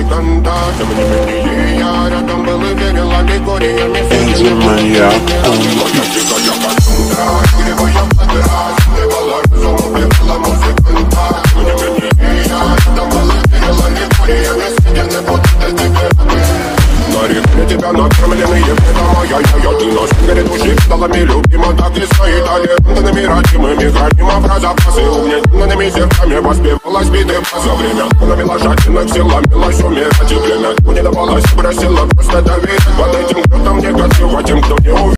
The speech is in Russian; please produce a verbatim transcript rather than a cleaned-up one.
музыканта. Тем не менее я рядом был и верил аллегориями. Бензимания. Моя тихая косундра, игривая подраз, убивала разум, убивала музыканта. Тем не менее я рядом был и верил аллегориями. Съедены будто тебе на реке тебя накормленные ведома. Я-я-я, ты нос горит души педалами любима. Так и свои талентами родимыми храним про запасы. Угнетенными сердцами воспевалась биты за время. Навела жадинок, сила милась умирать. И время не давалось, бросила просто давить. Под этим кто-то негатив, а тем, кто не уверен.